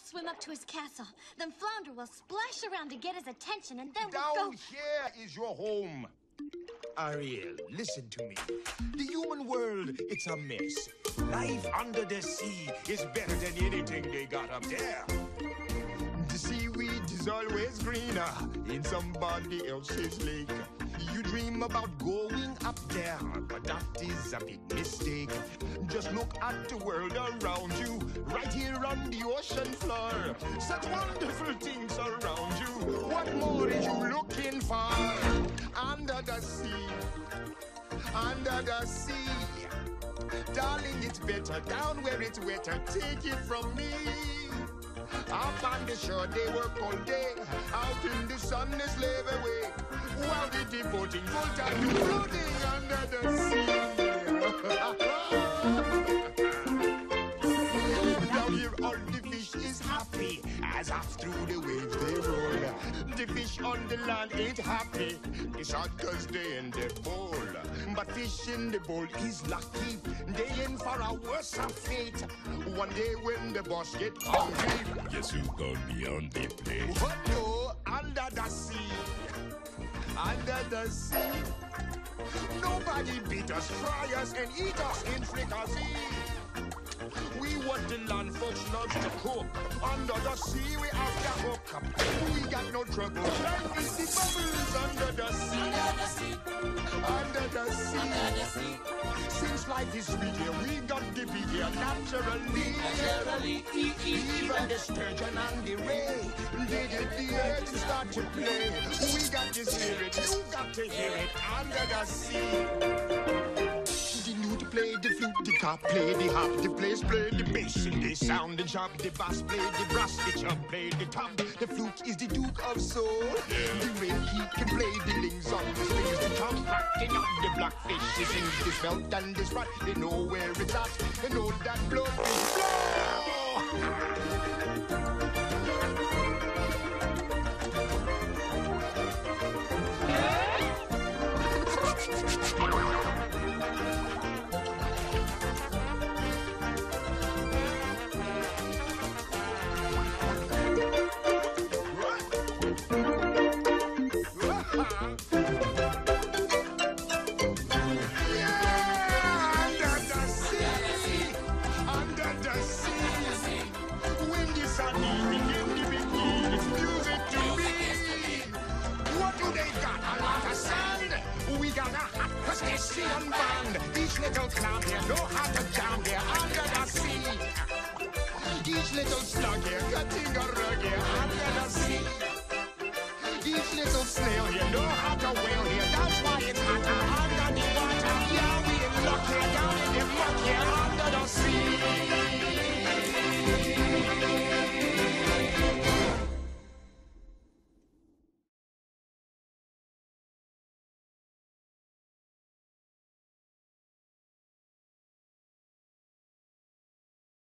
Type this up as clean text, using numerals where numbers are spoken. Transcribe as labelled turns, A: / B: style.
A: swim up to his castle. Then Flounder will splash around to get his attention, and then
B: Down
A: we'll go...
B: here is your home. Ariel, listen to me. The human world, it's a mess. Life under the sea is better than anything they got up there. The seaweed is always greener in somebody else's lake. You dream about going up there, but that is a big mistake. Just look at the world around you, right here on the ocean floor. Such wonderful things around you. What more are you looking for? Under the sea, under the sea. Darling, it's better down where it's wetter. Take it from me. Up on the shore, they work all day. Out in the sun, they slave away. While they devoting full time to floating under the sea. Down here, all the fish is happy as off through the waves they roll. The fish on the land ain't happy. It's hot 'cause they in the bowl. But fish in the bowl is lucky. They in for a worse fate. One day when the boss get hungry,
C: Yes, you got me on the plate.
B: what no, under the sea. Under the sea. Nobody beat us, fry us, and eat us in fricassee. We want the land folks love to cook. Under the sea, we have to hook up. We got no trouble. Life is the bubbles under the sea.
D: Under the sea.
B: Under the sea.
D: Under the sea.
B: Since life is sweet here, we got to be here naturally.
D: Naturally.
B: Even the sturgeon and the ray, they get the air to start to play. We got to hear it, you got to hear it. Under the sea. The lute play the flute, the cop play the harp, the bass play the bass, and the sound, the job, the bass play the brass, the chub play the top. The flute is the duke of soul. The ray he can play the lings on the strings, the top cracking up the blackfish is in the smelt and the spot. They know where it's at, they know that blood is flow. Band. Each little clown here know how to jam there.